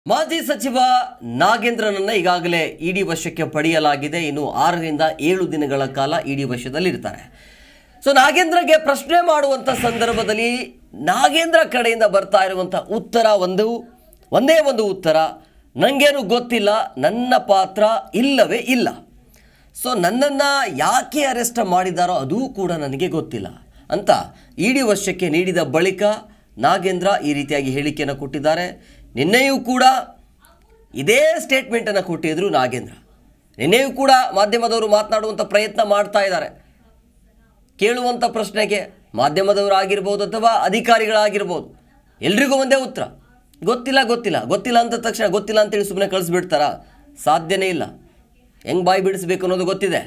ಮಾಜಿ ಸಚಿವ ನಾಗೇಂದ್ರನನ್ನ ಈಗಾಗಲೇ ಇಡಿ ವಶಕ್ಕೆ ಪಡೆಯಲಾಗಿದೆ. ಇನ್ನು 6 ರಿಂದ 7 ದಿನಗಳ ಕಾಲ ಇಡಿ ವಶದಲ್ಲಿರ್ತಾರೆ. ಸೊ ನಾಗೇಂದ್ರಗೆ ಪ್ರಶ್ನೆ ಮಾಡುವಂತ ಸಂದರ್ಭದಲ್ಲಿ ನಾಗೇಂದ್ರ ಕಡೆಯಿಂದ ಬರ್ತಾ ಇರುವಂತ ಉತ್ತರ ಒಂದೇ ಒಂದು ಉತ್ತರ, ನನಗೇನು ಗೊತ್ತಿಲ್ಲ, ನನ್ನ ಪಾತ್ರ ಇಲ್ಲವೇ ಇಲ್ಲ. ಸೊ ನನ್ನನ್ನು ಯಾಕೆ ಅರೆಸ್ಟ್ ಮಾಡಿದಾರೋ ಅದು ಕೂಡ ನನಗೆ ಗೊತ್ತಿಲ್ಲ ಅಂತ ಇಡಿ ವಶಕ್ಕೆ ನೀಡಿದ ಬಳಿಕ ನಾಗೇಂದ್ರ ಈ ರೀತಿಯಾಗಿ ಹೇಳಿಕೆಯನ್ನು ಕೊಟ್ಟಿದ್ದಾರೆ. ನಿನ್ನೆಯೂ ಕೂಡ ಇದೇ ಸ್ಟೇಟ್ಮೆಂಟನ್ನು ಕೊಟ್ಟಿದ್ರು ನಾಗೇಂದ್ರ. ನಿನ್ನೆಯೂ ಕೂಡ ಮಾಧ್ಯಮದವರು ಮಾತನಾಡುವಂಥ ಪ್ರಯತ್ನ ಮಾಡ್ತಾ ಇದ್ದಾರೆ. ಕೇಳುವಂಥ ಪ್ರಶ್ನೆಗೆ ಮಾಧ್ಯಮದವರು ಆಗಿರ್ಬೋದು ಅಥವಾ ಅಧಿಕಾರಿಗಳಾಗಿರ್ಬೋದು, ಎಲ್ರಿಗೂ ಒಂದೇ ಉತ್ತರ, ಗೊತ್ತಿಲ್ಲ ಅಂದ ತಕ್ಷಣ ಗೊತ್ತಿಲ್ಲ ಅಂತೇಳಿ ಸುಮ್ಮನೆ ಕಳಿಸ್ಬಿಡ್ತಾರಾ? ಸಾಧ್ಯನೇ ಇಲ್ಲ. ಹೆಂಗೆ ಬಾಯಿ ಬಿಡಿಸ್ಬೇಕು ಅನ್ನೋದು ಗೊತ್ತಿದೆ.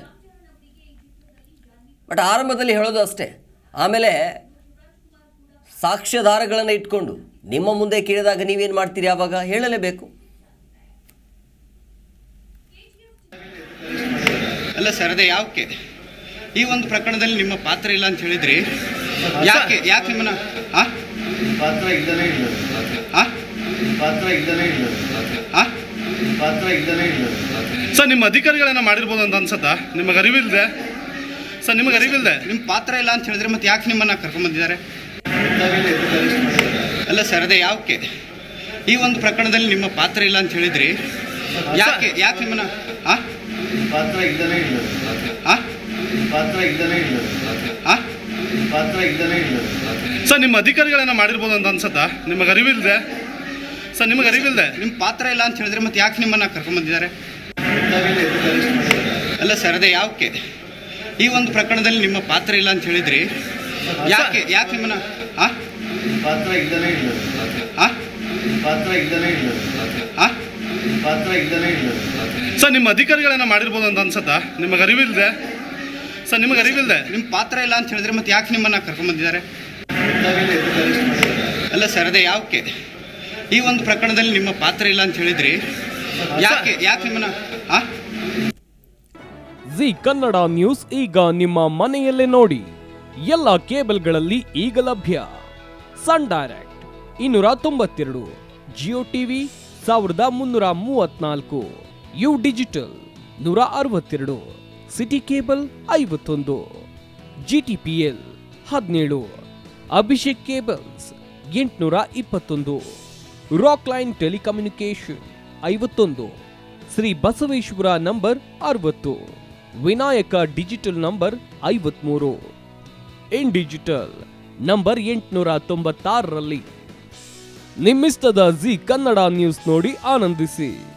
ಬಟ್ ಆರಂಭದಲ್ಲಿ ಹೇಳೋದು ಅಷ್ಟೇ. ಆಮೇಲೆ ಸಾಕ್ಷ್ಯಾಧಾರಗಳನ್ನು ಇಟ್ಕೊಂಡು ನಿಮ್ಮ ಮುಂದೆ ಕೇಳಿದಾಗ ನೀವೇನು ಮಾಡ್ತೀರಿ? ಆವಾಗ ಹೇಳಲೇಬೇಕು. ಅಲ್ಲ ಸರ್, ಅದೇ ಯಾಕೆ ಈ ಒಂದು ಪ್ರಕರಣದಲ್ಲಿ ನಿಮ್ಮ ಪಾತ್ರ ಇಲ್ಲ ಅಂತ ಹೇಳಿದ್ರಿ? ಯಾಕೆ ನಿಮ್ಮನ್ನ ಪಾತ್ರ ಇಲ್ಲನೇ ಇಲ್ಲ ಸರ್, ನಿಮ್ಮ ಅಧಿಕಾರಿಗಳನ್ನ ಮಾಡಿರ್ಬೋದು ಅಂತ ಅನ್ಸತ್ತಾ? ನಿಮಗೆ ಅರಿವಿಲ್ಲದೆ ಸರ್, ನಿಮಗೆ ಅರಿವಿಲ್ಲದೆ ನಿಮ್ಮ ಪಾತ್ರ ಇಲ್ಲ ಅಂತ ಹೇಳಿದ್ರೆ ಮತ್ತೆ ಯಾಕೆ ನಿಮ್ಮನ್ನ ಕರ್ಕೊಂಡ್ಬಂದಿದ್ದಾರೆ? ಅಲ್ಲ ಸರ್, ಅದೇ ಯಾಕೆ ಈ ಒಂದು ಪ್ರಕರಣದಲ್ಲಿ ನಿಮ್ಮ ಪಾತ್ರ ಇಲ್ಲ ಅಂತ ಹೇಳಿದ್ರಿ? ಯಾಕೆ ನಿಮ್ಮನ್ನ ಪಾತ್ರ ಇಲ್ಲನೇ ಇಲ್ಲ ಸರ್, ನಿಮ್ಮ ಅಧಿಕಾರಿಗಳನ್ನ ಮಾಡಿರ್ಬೋದು ಅಂತ ಅನ್ಸತ್ತಾ? ನಿಮಗೆ ಅರಿವಿಲ್ಲದೆ ಸರ್, ನಿಮಗೆ ಅರಿವಿಲ್ಲದೆ ನಿಮ್ಮ ಪಾತ್ರ ಇಲ್ಲ ಅಂತ ಹೇಳಿದ್ರೆ ಮತ್ತೆ ಯಾಕೆ ನಿಮ್ಮನ್ನ ಕರ್ಕೊಂಡ್ಬಂದಿದ್ದಾರೆ? ಅಲ್ಲ ಸರ್, ಅದೇ ಯಾಕೆ ಈ ಒಂದು ಪ್ರಕರಣದಲ್ಲಿ ನಿಮ್ಮ ಪಾತ್ರ ಇಲ್ಲ ಅಂತ ಹೇಳಿದ್ರಿ? ಯಾಕೆ ನಿಮ್ಮನ್ನ ಪಾತ್ರ ಇಲ್ಲನೇ ಇಲ್ಲ ಸರ್, ನಿಮ್ಮ ಅಧಿಕಾರಿಗಳನ್ನ ಮಾಡಿರ್ಬೋದು ಅಂತ ಅನ್ಸತ್ತಾ? ನಿಮಗೆ ಅರಿವಿಲ್ಲದೆ ಸರ್, ನಿಮಗೆ ಅರಿವಿಲ್ಲದೆ ನಿಮ್ಮ ಪಾತ್ರ ಇಲ್ಲ ಅಂತ ಹೇಳಿದ್ರೆ ಮತ್ತೆ ಯಾಕೆ ನಿಮ್ಮನ್ನ ಕರ್ಕೊಂಡ್ಬಂದಿದ್ದಾರೆ? ಅಲ್ಲ ಸರ್, ಅದೇ ಯಾಕೆ ಈ ಒಂದು ಪ್ರಕರಣದಲ್ಲಿ ನಿಮ್ಮ ಪಾತ್ರ ಇಲ್ಲ ಅಂತ ಹೇಳಿದ್ರಿ? ಯಾಕೆ ನಿಮ್ಮನ್ನ ಜಿ ಕನ್ನಡ ನ್ಯೂಸ್ ಈಗ ನಿಮ್ಮ ಮನೆಯಲ್ಲೇ ನೋಡಿ. ಎಲ್ಲ ಕೇಬಲ್ಗಳಲ್ಲಿ ಈಗ ಲಭ್ಯ. Sun Direct 292, Jio TV 1334, U digital 162, city cable 51, GTPL 17, Abhishek cables 821, Rockline telecommunication 51, Shri Basaveshwara number 60, Vinayaka digital number 53, in digital number 896ರಲ್ಲಿ ನಿಮ್ಮಿಸ್ತದ ಜಿ ಕನ್ನಡ ನ್ಯೂಸ್ ನೋಡಿ ಆನಂದಿಸಿ.